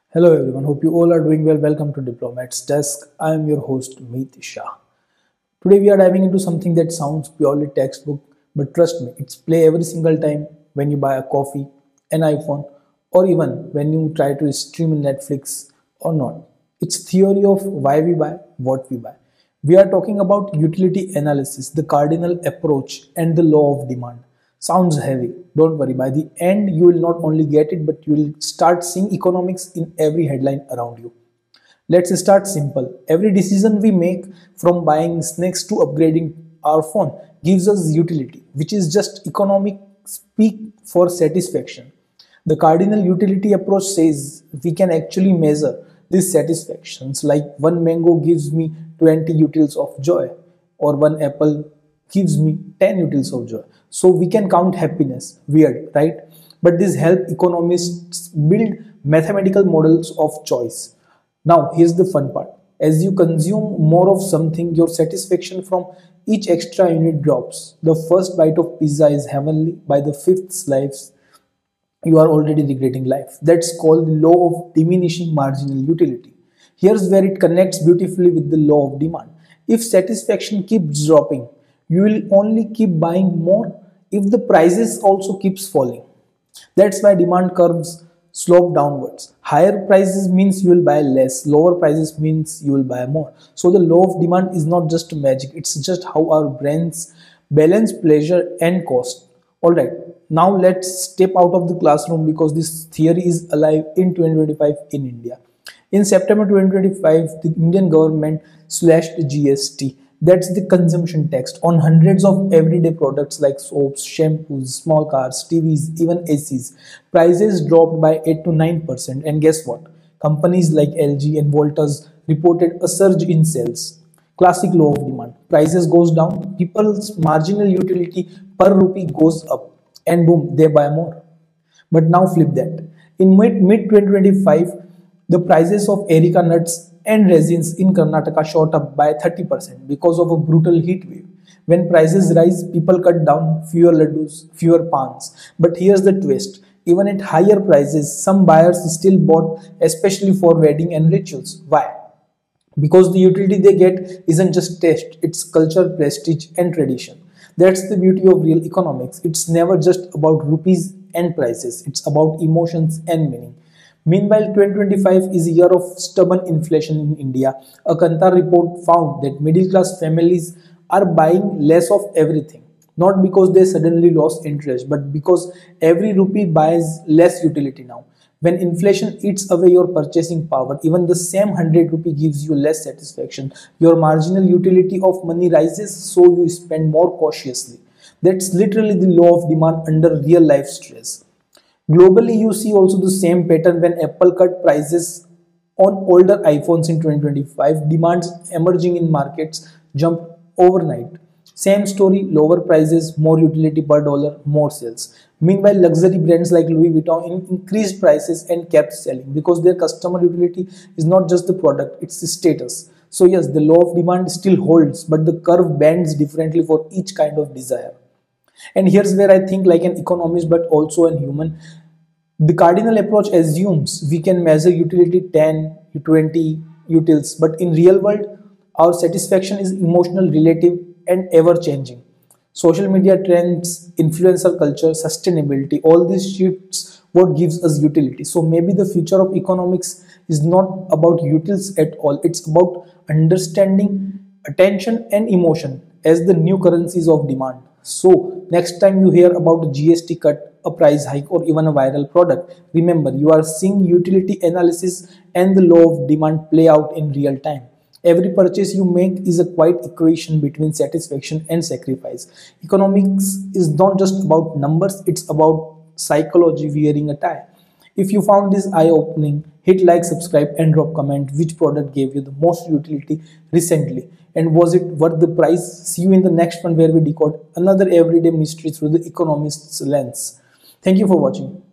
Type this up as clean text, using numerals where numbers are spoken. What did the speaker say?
Hello everyone, hope you all are doing well. Welcome to Diplomat's Desk. I am your host Meet Shah. Today we are diving into something that sounds purely textbook, but trust me, it's play every single time when you buy a coffee, an iPhone, or even when you try to stream Netflix or not. It's theory of why we buy, what we buy. We are talking about utility analysis, the cardinal approach, and the law of demand. Sounds heavy. Don't worry. By the end, you will not only get it, but you will start seeing economics in every headline around you. Let's start simple. Every decision we make, from buying snacks to upgrading our phone, gives us utility, which is just economic speak for satisfaction. The cardinal utility approach says we can actually measure these satisfactions, like one mango gives me 20 utils of joy, or one apple gives me 10 utils of joy. So we can count happiness. Weird, right? But this help economists build mathematical models of choice. Now, here's the fun part. As you consume more of something, your satisfaction from each extra unit drops. The first bite of pizza is heavenly. By the fifth slice, you are already regretting life. That's called the law of diminishing marginal utility. Here's where it connects beautifully with the law of demand. If satisfaction keeps dropping, you will only keep buying more if the prices also keeps falling. That's why demand curves slope downwards. Higher prices means you will buy less, lower prices means you will buy more. So the law of demand is not just magic, it's just how our brains balance pleasure and cost. Alright, now let's step out of the classroom because this theory is alive in 2025 in India. In September 2025, the Indian government slashed GST, that's the consumption tax, on hundreds of everyday products like soaps, shampoos, small cars, TVs, even ACs. Prices dropped by 8 to 9%. And guess what? Companies like LG and Voltas reported a surge in sales. Classic law of demand. Prices goes down, people's marginal utility per rupee goes up, and boom, they buy more. But now flip that. In mid 2025, the prices of areca nuts and resins in Karnataka shot up by 30% because of a brutal heat wave. When prices rise, people cut down, fewer laddus, fewer pans. But here's the twist. Even at higher prices, some buyers still bought, especially for wedding and rituals. Why? Because the utility they get isn't just taste, it's culture, prestige, and tradition. That's the beauty of real economics. It's never just about rupees and prices, it's about emotions and meaning. Meanwhile, 2025 is a year of stubborn inflation in India. A Kantar report found that middle class families are buying less of everything. Not because they suddenly lost interest, but because every rupee buys less utility now. When inflation eats away your purchasing power, even the same 100 rupee gives you less satisfaction. Your marginal utility of money rises, so you spend more cautiously. That's literally the law of demand under real life stress. Globally, you see also the same pattern when Apple cut prices on older iPhones in 2025. Demands emerging in markets jumped overnight. Same story, lower prices, more utility per dollar, more sales. Meanwhile, luxury brands like Louis Vuitton increased prices and kept selling because their customer utility is not just the product, it's the status. So yes, the law of demand still holds, but the curve bends differently for each kind of desire. And here's where I think, like an economist but also a human, the cardinal approach assumes we can measure utility 10, 20 utils, but in real world, our satisfaction is emotional, relative, and ever changing. Social media trends, influencer culture, sustainability, all these shifts what gives us utility. So maybe the future of economics is not about utils at all. It's about understanding attention and emotion as the new currencies of demand. So next time you hear about a GST cut, a price hike, or even a viral product, remember you are seeing utility analysis and the law of demand play out in real time. Every purchase you make is a quiet equation between satisfaction and sacrifice. Economics is not just about numbers, it's about psychology wearing a tie. If you found this eye-opening, hit like, subscribe, and drop comment which product gave you the most utility recently. And was it worth the price? See you in the next one where we decode another everyday mystery through the economist's lens. Thank you for watching.